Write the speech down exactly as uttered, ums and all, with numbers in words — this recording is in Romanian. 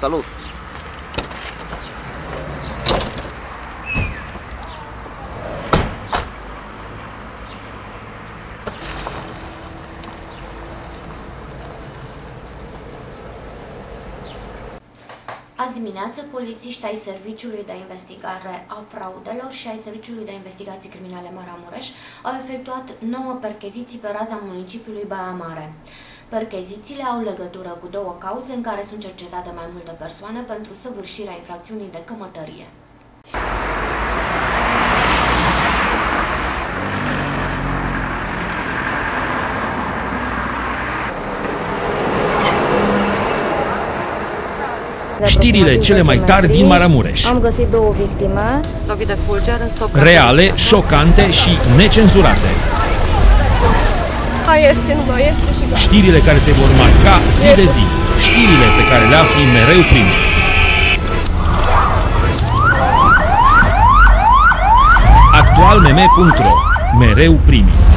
Salut! Azi dimineață, polițiști ai Serviciului de Investigare a Fraudelor și ai Serviciului de Investigații Criminale Maramureș au efectuat nouă percheziții pe raza municipiului Baia Mare. Perchezițiile au legătură cu două cauze în care sunt cercetate mai multe persoane pentru săvârșirea infracțiunii de cămătărie. Știrile cele mai tari din Maramureș. Am găsit două victime. Lovit de fulger în stop. Reale, șocante și necenzurate. A, este, nu mai este și gata. Știrile care te vor marca zi de zi. Știrile pe care le afli mereu primi. actual m m punct ro. Mereu primi.